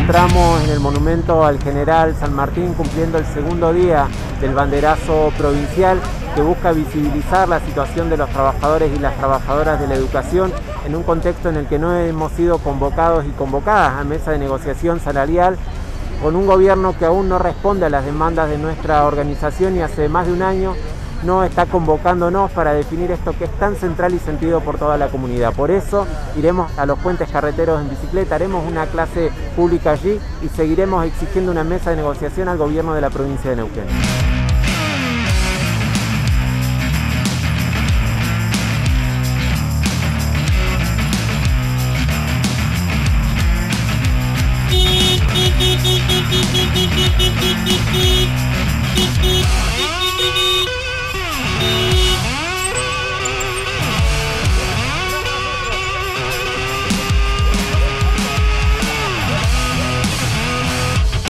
encontramos en el monumento al general San Martín cumpliendo el segundo día del banderazo provincial que busca visibilizar la situación de los trabajadores y las trabajadoras de la educación en un contexto en el que no hemos sido convocados y convocadas a mesa de negociación salarial, con un gobierno que aún no responde a las demandas de nuestra organización y hace más de un año no está convocándonos para definir esto que es tan central y sentido por toda la comunidad. Por eso iremos a los puentes carreteros en bicicleta, haremos una clase pública allí y seguiremos exigiendo una mesa de negociación al gobierno de la provincia de Neuquén.